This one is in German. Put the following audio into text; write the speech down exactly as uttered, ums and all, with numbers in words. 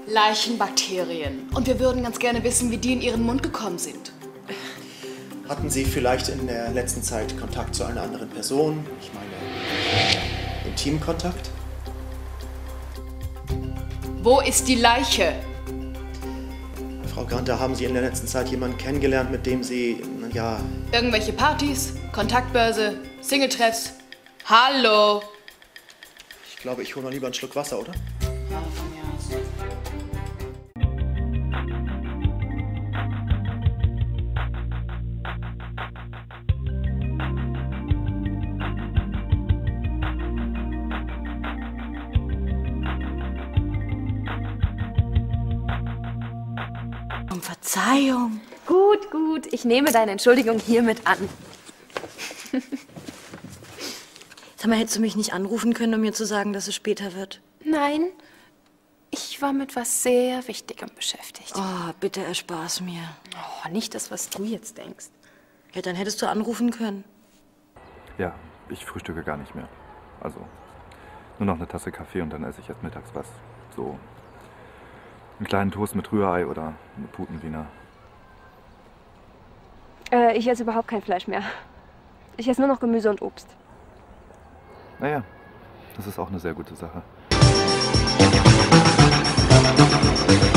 Leichenbakterien. Und wir würden ganz gerne wissen, wie die in Ihren Mund gekommen sind. Hatten Sie vielleicht in der letzten Zeit Kontakt zu einer anderen Person? Ich meine, Intimkontakt? Wo ist die Leiche? Frau Ganter, haben Sie in der letzten Zeit jemanden kennengelernt, mit dem Sie, ja... Irgendwelche Partys, Kontaktbörse, Singletreffs? Hallo? Ich glaube, ich hole noch lieber einen Schluck Wasser, oder? Ja, von mir aus. Um Verzeihung. Gut, gut. Ich nehme deine Entschuldigung hiermit an. Sag mal, hättest du mich nicht anrufen können, um mir zu sagen, dass es später wird? Nein, ich war mit was sehr Wichtigem beschäftigt. Oh, bitte erspar's mir. Oh, nicht das, was du jetzt denkst. Ja, dann hättest du anrufen können. Ja, ich frühstücke gar nicht mehr. Also, nur noch eine Tasse Kaffee und dann esse ich erst mittags was. So einen kleinen Toast mit Rührei oder eine Putenwiener. Äh, ich esse überhaupt kein Fleisch mehr. Ich esse nur noch Gemüse und Obst. Naja, das ist auch eine sehr gute Sache.